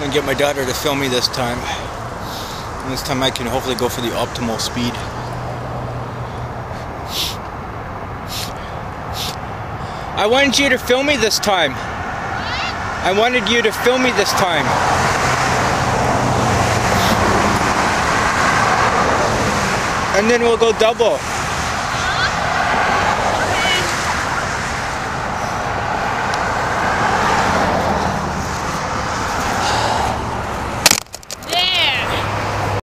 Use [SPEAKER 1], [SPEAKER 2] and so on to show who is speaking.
[SPEAKER 1] gonna get my daughter to film me this time. And this time I can hopefully go for the optimal speed. I wanted you to film me this time. I wanted you to film me this time. And then we'll go double.